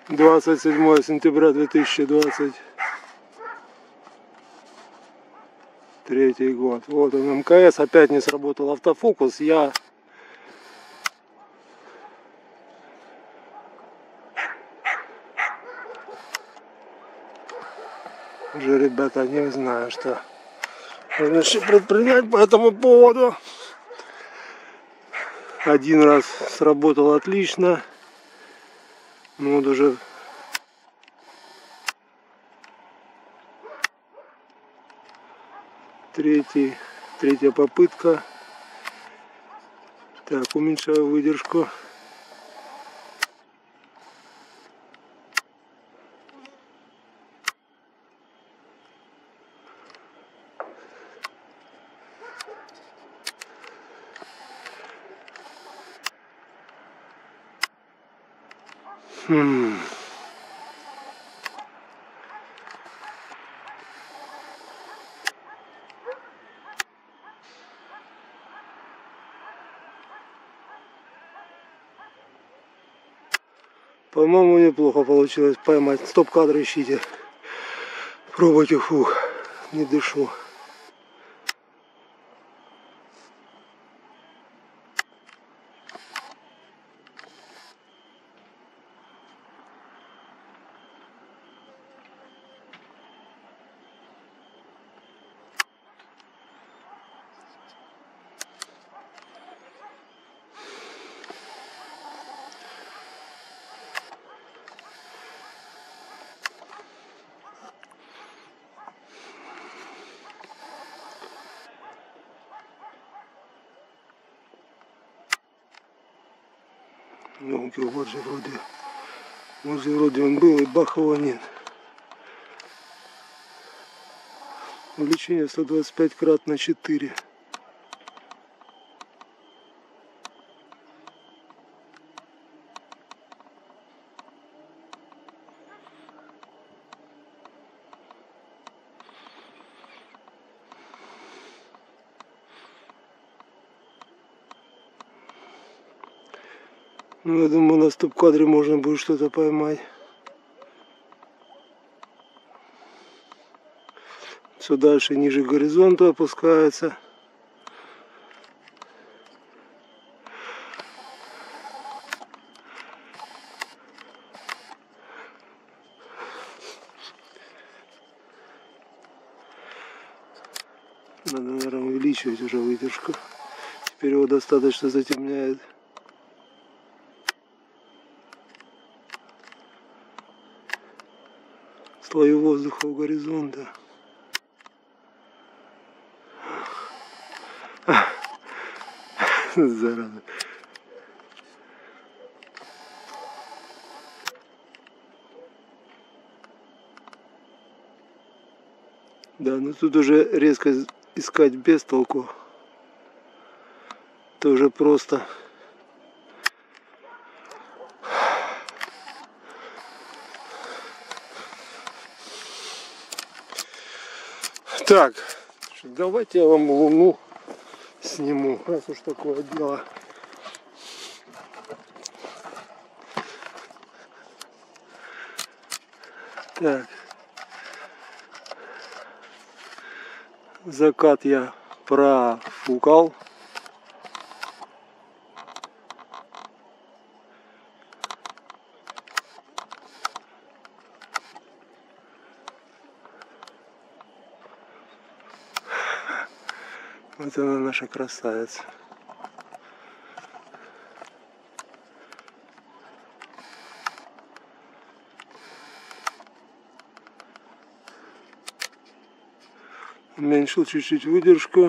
27 сентября 2023 год. Вот он, МКС. Опять не сработал автофокус. Я уже, ребята, не знаю, что нужно предпринять по этому поводу. Один раз сработал отлично. Ну вот уже третья попытка. Так, уменьшаю выдержку. По-моему, неплохо получилось поймать. Стоп-кадр ищите. Пробуйте. Фух, не дышу. Елки, вот же вроде он был, и бах, его нет. Увеличение 125 крат на 4. Ну, я думаю, на стоп-кадре можно будет что-то поймать. Все дальше, ниже горизонта опускается. Надо, наверное, увеличивать уже выдержку. Теперь его достаточно затемняет. Слои воздуха у горизонта. Зараза. Да, ну тут уже резко искать без толку. Это уже просто. Так, давайте я вам луну сниму, раз уж такое дело. Так. Закат я профукал. Вот она, наша красавица. Уменьшил чуть-чуть выдержку.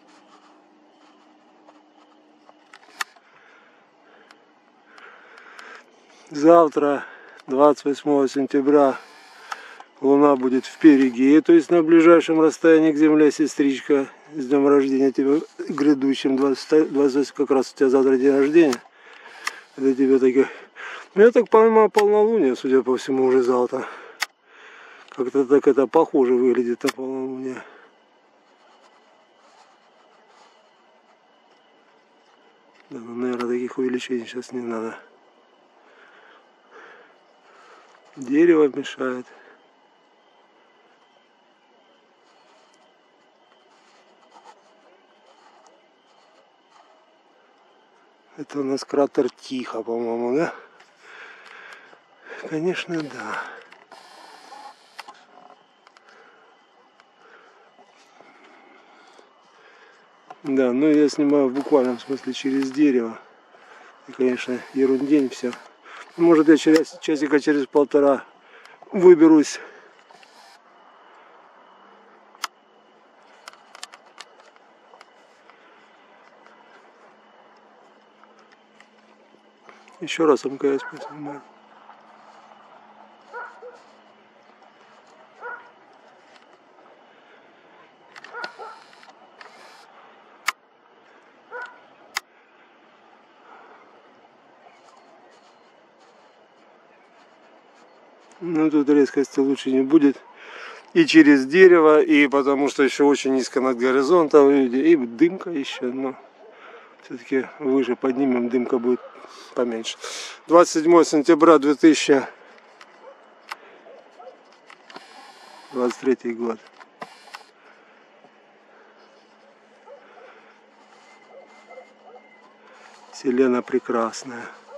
Завтра, 28 сентября, луна будет в Перигее, то есть на ближайшем расстоянии к Земле, сестричка. С днем рождения тебя грядущим, 20, как раз у тебя завтра день рождения. Для тебя таких. Ну, я так понимаю, полнолуние, судя по всему, уже завтра. Как-то так это похоже выглядит на полнолуние. Да, ну, наверное, таких увеличений сейчас не надо. Дерево мешает. Это у нас кратер Тихо, по-моему, да? Конечно, да. Да, ну я снимаю в буквальном смысле через дерево. И, конечно, ерундень все. Может, я часика через полтора выберусь. Еще раз МКС поснимаю. Ну тут резкости лучше не будет. И через дерево, и потому что еще очень низко над горизонтом, и дымка еще, но все-таки выше поднимем, дымка будет поменьше. 27 сентября 2023 год. Вселенная прекрасная.